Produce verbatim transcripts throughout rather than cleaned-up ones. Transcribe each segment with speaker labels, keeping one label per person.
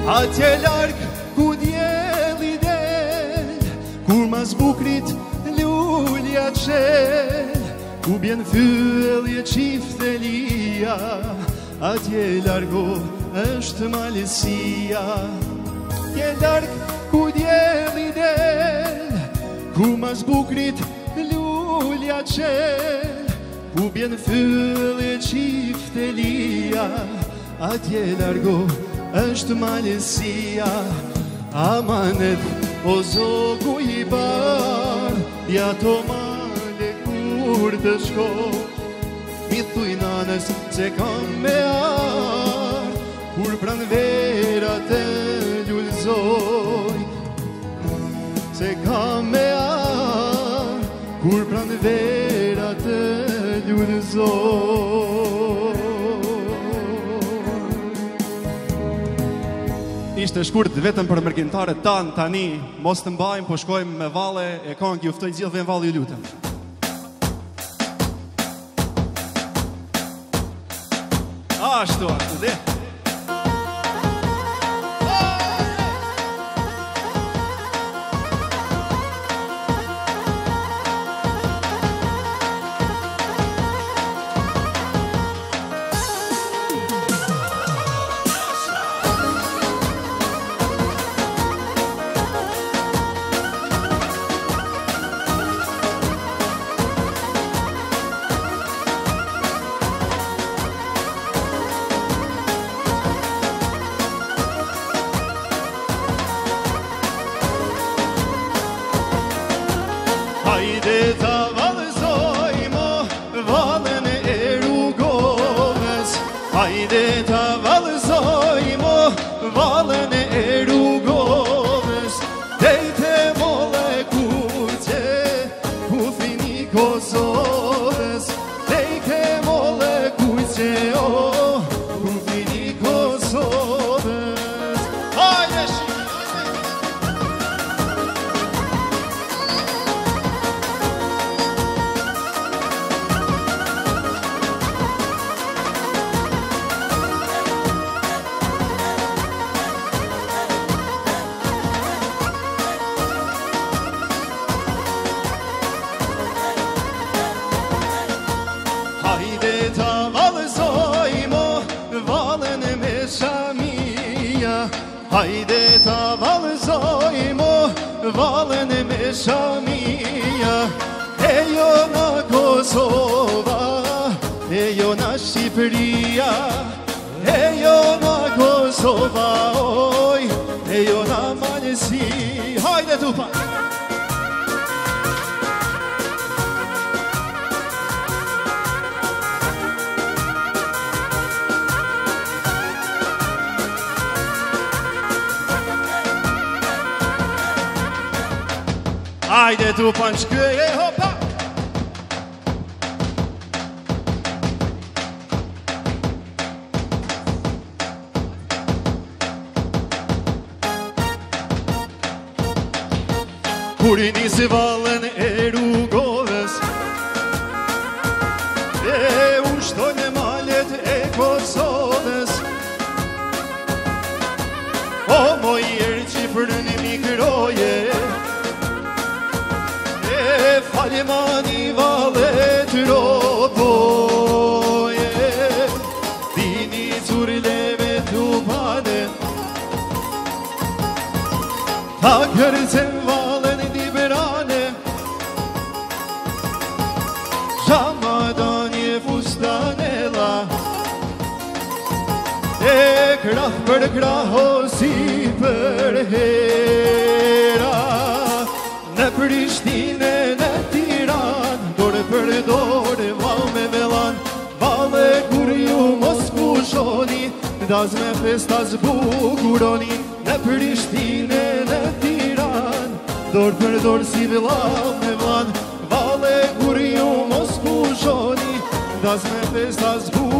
Speaker 1: Atje larg ku dielli del, kur mas bukrit lulja qel, ku bjen fyllje qiftelia, atje largo është malësia. Atje larg ku dielli del, ku mas bukrit lulja qel, ku bjen fyllje qiftelia, atje largo është malësia. Amanet o zogu i bar, ja to male kur të shko, i thuj nanës se kam me ar, kur pran vera të lullzoj, se kam me ar, kur pran vera të lullzoj. Ishte shkurt vetëm për mërgjimtarët tanë tani, mos të mbajmë, po shkojmë me valle, e kanë ju ftoj gjithë vjen valli ju lutem. Ashtu, ashtu, dhe. Hajde ta vallëzojmo vallën e rrugovës, hajde ta vallëzojmo vallën e rrugovës, dejte molle kuqe ku fini Kosovës, dejte molle kuqe o ku fini Kosovës. Hajde shi! Hajde ta vallëzojmo vallën me Shamia, hajde ta vallëzojmo vallën me Shamia, e jo na Kosova, e jo na Shqipëria, e jo na Kosova, oj, e jo na malësi. Hajde tupa! Hajde tu pançkëje, hopa! Kur i nisi vallën e rrugovës, e ushtojnë malet e Kosovës, o moj erë që për një mikroje, Falimani valet ropoje, dini curleve tupane, ta kërcem valen liberane, Shamadanje fustanela, e krah për krah o si për hera, në Prishtinë në Tiranë, dorë për dorë vallë me velan, valle kur ju mos pushoni, daz me festa zbukuroni, në Prishtinë në Tiranë, dorë për dorë si vëllam me vlan, valle kur ju mos pushoni, daz me festa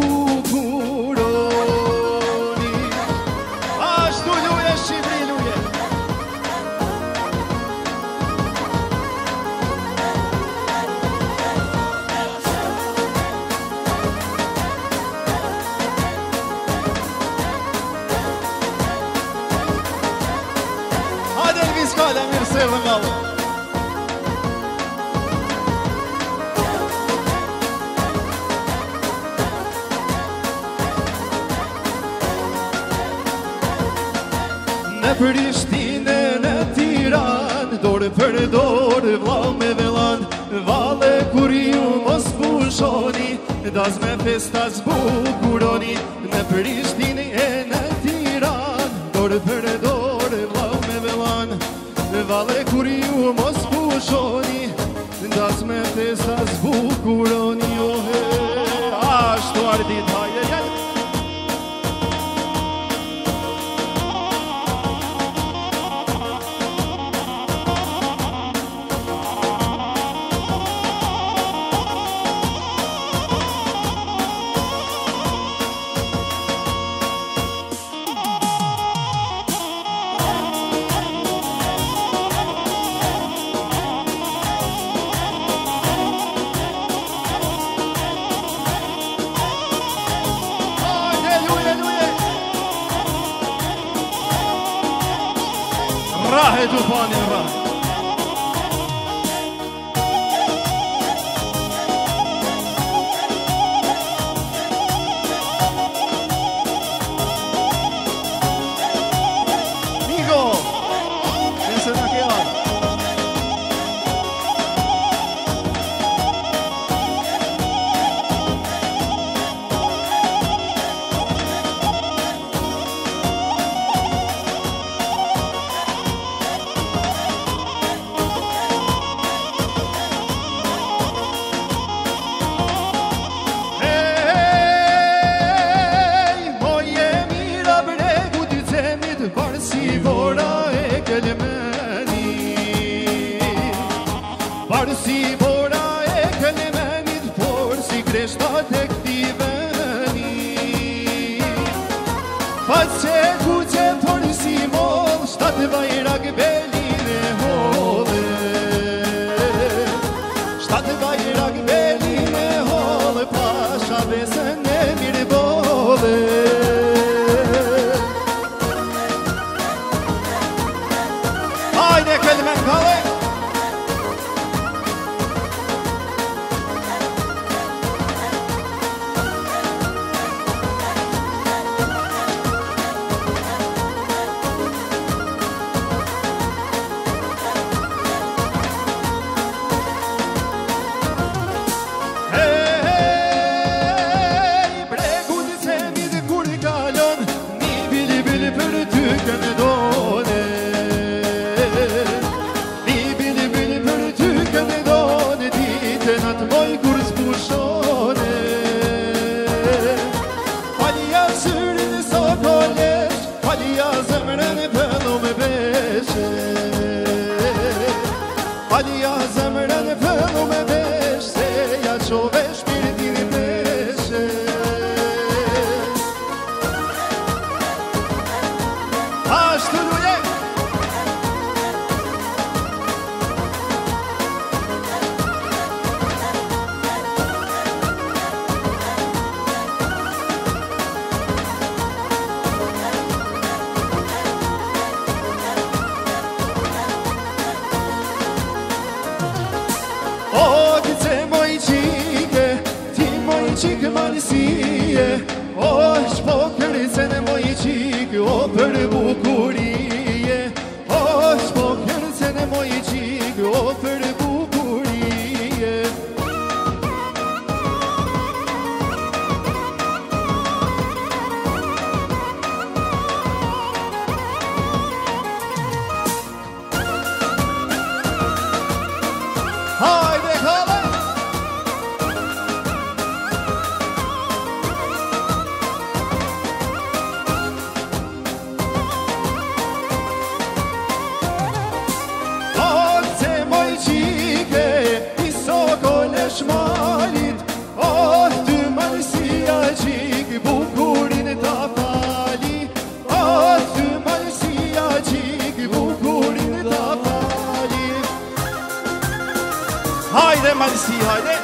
Speaker 1: zbukuroni. Ashtu luje Shqipëri luje. Në Prishtinë, në Tiranë, dorë për dorë, vlau me vellan, vale kur ju mos pushoni, das me festa zbukuroni. Në Prishtinë e në Tiranë, dorë për dorë, vlau me vellan, vale kur ju mos pushoni, das me festa zbukuroni. Ohe, ashtu ardit, hajde, hajde. راحت وفاني راحت Migo, enseña que va. Parsi bora e këlemenit, por si kreshtat e këti veni. Faqe kuqe por si moll, shtatë vajrak belin e holle. Shtatë vajrak belin e holle, pasha besën e mirë bolle. Hajde këlemen kalle. Falja zemrën e pëllu me vesh, se ja qove shpirtin i peshe. Ashtu luje! Qikë malësie, o shpo kërcen e moj qikë, o për bukurie. O shpo kërcen e moj qikë, o për bukurie. Hajde kalle! Shmalit, oh, ty malësia qikë, bukurin ta fali. Oh, ty malësia qikë, bukurin ta fali. Hajde malësi, hajde.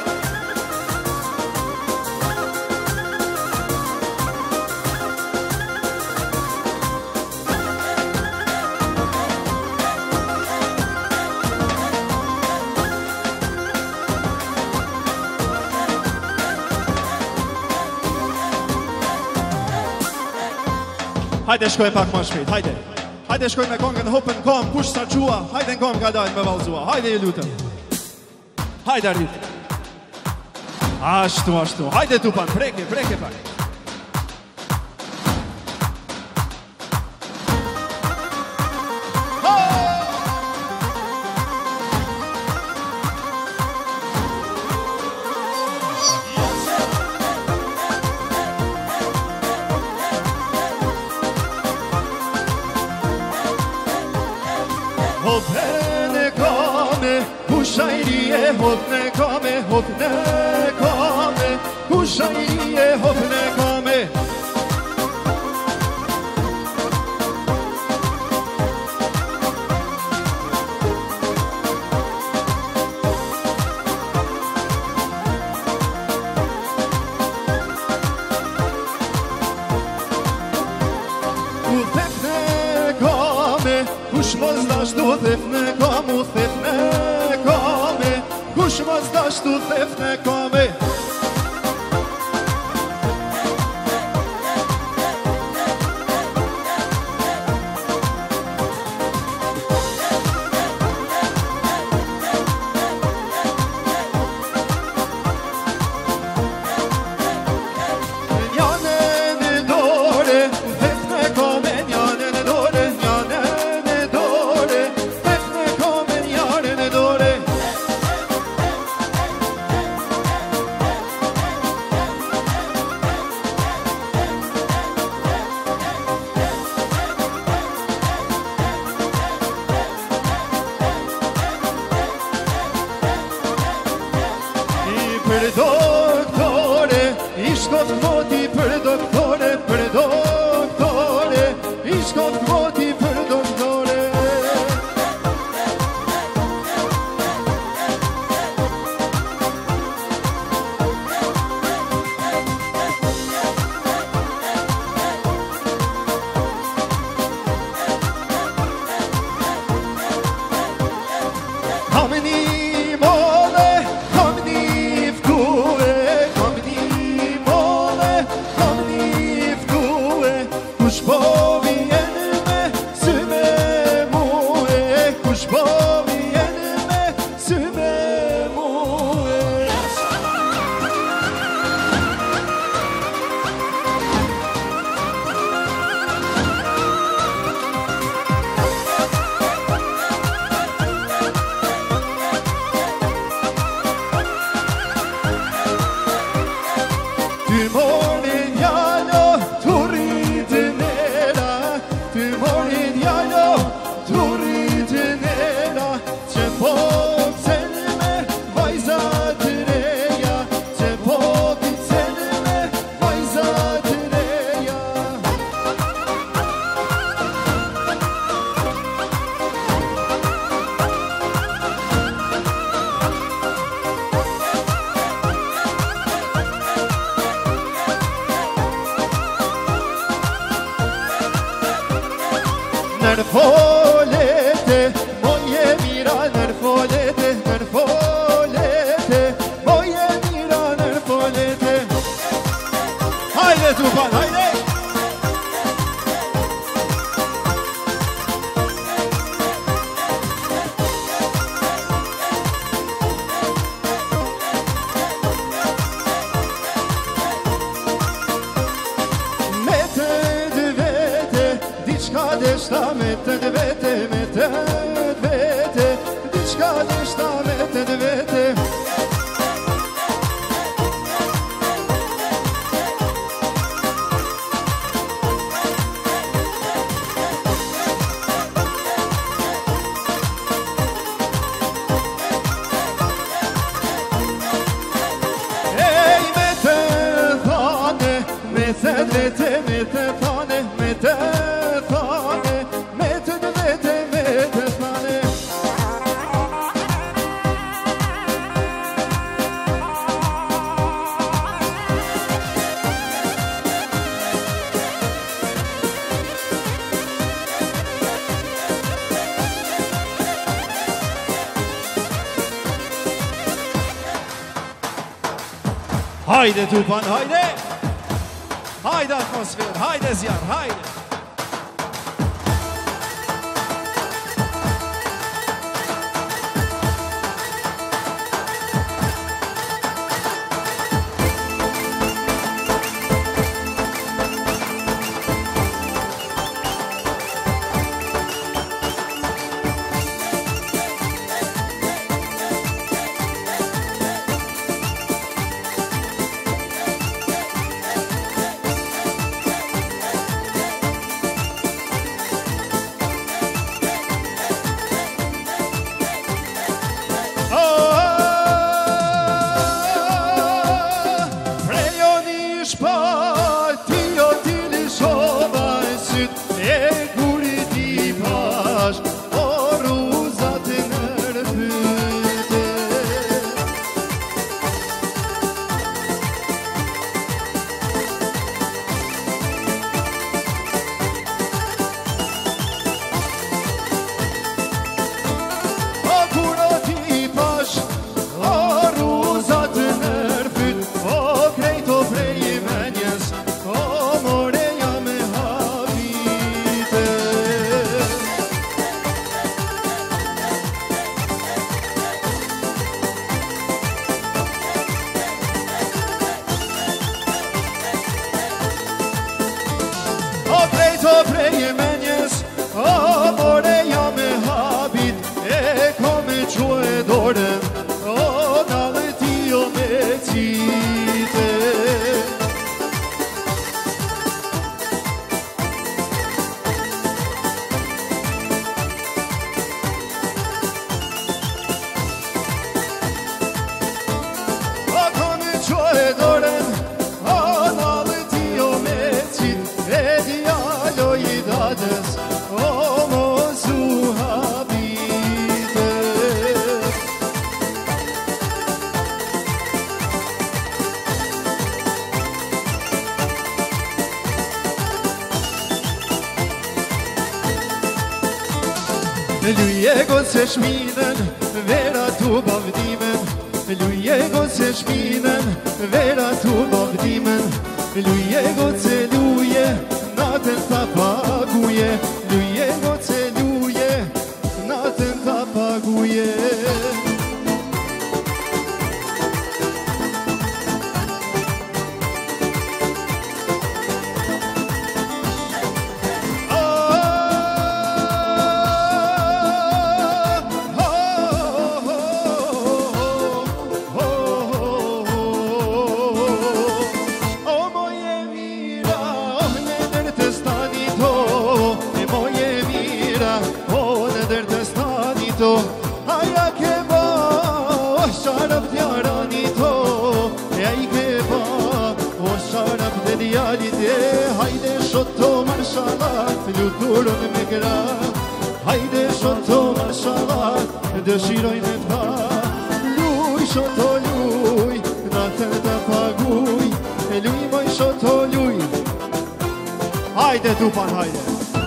Speaker 1: Hajde shkoj pak ma shpejt, hajde, Hajde shkojnë me kongën hopën kam, kush sa qua, hajde në kam ka dajnë me valzua, hajde ju lutëm. Hajde arrit. Ashtu, ashtu, hajde tupan, preke, preke pak. Hopne kame, kushajrije, hopne kame, hopne kame, kushajrije, hopne kame. Kush mos dashtu thefne kam, u thefne kame. Kush mos dashtu thefne kame. Për doktore, i shkot moti për doktore, për doktore, i shkot moti për doktore. Kameni mole, kameni kush po vjen me sy me muë, kush po vjen me sy me muë. Ty moni njalo, tu rritë nera, ty moni njalo, tu rritë nera, që po pëcen me vajzat reja, që po pëcen me vajzat reja. Nër folete, moje mira, nër folete, nër folete, moje mira, nër folete. Hajde tufan, hajde! Me të dvete, diçka deshta me të dvete, me të dvete, diçka deshta me të dvete. Ej, me të thane, me të dvete, me të thane, me të thane, me të dvete, me të thane. Hajde tupan, hajde! Hajde atmosfer, hajde zjarë, hajde! to prej e menjes, o more jam e habit, e kom e quë dorën, o dalë ti o me cite. O kom e quë dorën, o dalë ti o me cite, e djalo i dadës, o mos u habite. Luje goce shminen, vera tu bavdimen, luje goce shminen, vera tu bavdimen, luje goce luje, natën ta paguje, luje goce luje, natën ta paguje. Aja ke ba, o sharaf djarani to, e aj ke ba, o sharaf dhe djalit e, hajde shoto marshalat, luturën me gra, hajde shoto marshalat, dëshirojnë ta, luj shoto luj, natën të paguj, e luj moj shoto luj, hajde tupan hajde.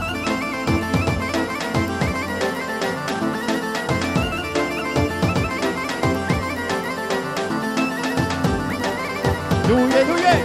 Speaker 1: Luje, luje!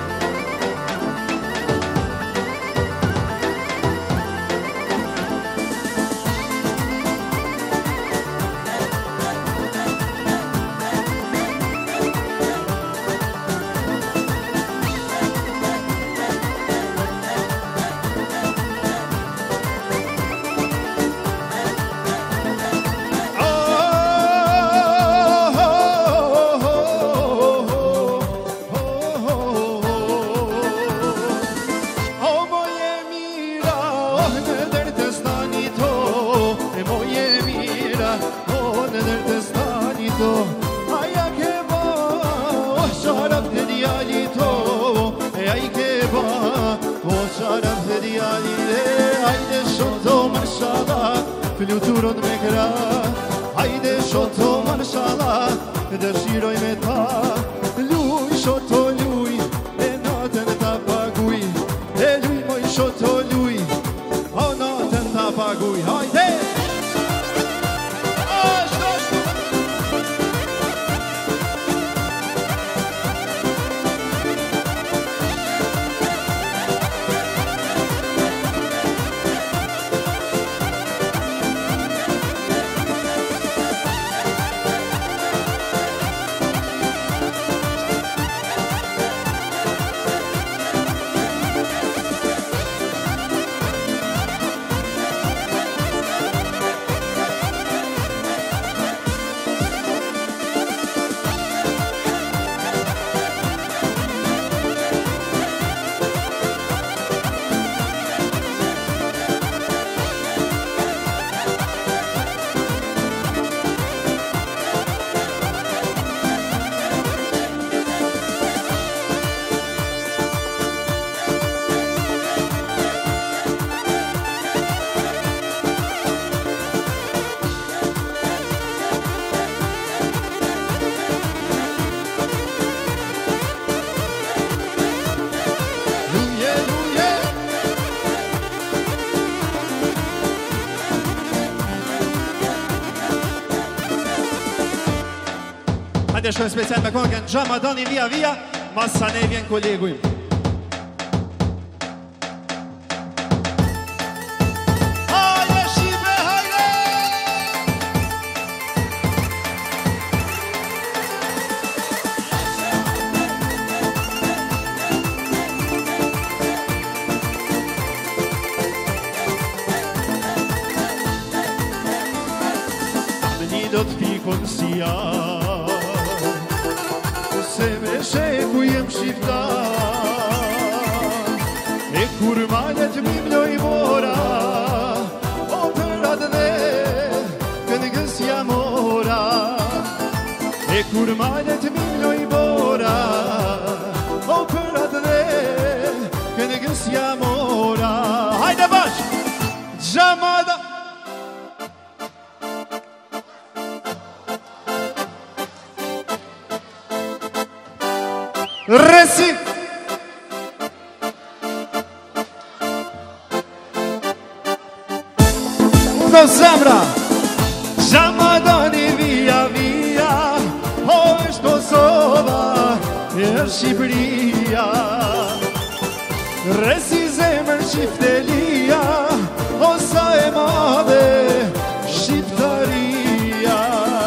Speaker 1: Aja ke ba, o sharaf dhe djali to, e aj ke ba, o sharaf dhe djali dhe, hajde shoto marshalat, fluturën me gra, hajde shoto marshalat, dëshiroj me ta, luj shoto luj, e natën ta paguj, e luj moj shoto luj, o natën ta paguj, hajde! Hajde shkojmë special me këngën Xhamadani via via, mas sa ne vjen kolegu im. kon si janë Se me sheku jem shqiptar E kur malet mi mloj mora O për atë dhe këngës jam ora E kur malet mi mloj mora O për atë dhe këngës jam ora Hajde bash! Gjamada! Resi Do zemra Gjamadani via via O është Kosova E është Shqipëria Resi zemër qiftelia O sa e madhe Shqiptaria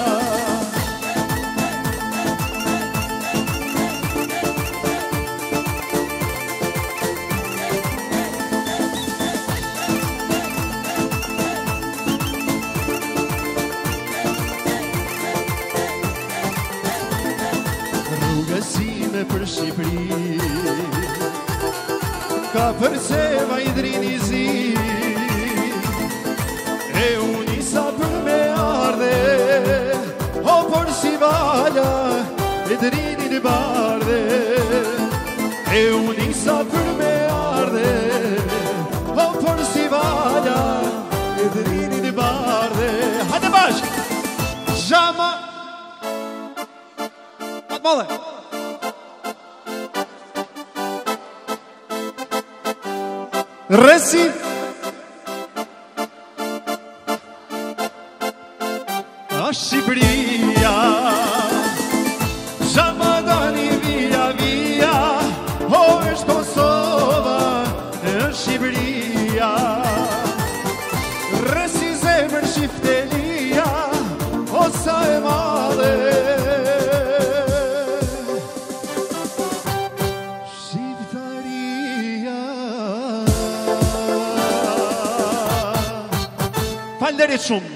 Speaker 1: Rrugësime për Shqipëri Ka përceva i drini zi E unisa për me ardhe O për si vala E drini në bardhe E unisa për me ardhe O për si vala E drini në bardhe Hajde bashk! Gjama Atë mole Resi A Shqipëria Gjamadani via via O është Kosova E është Shqipëria Resi zemër qiftelia O sa e madhe Falderit shumë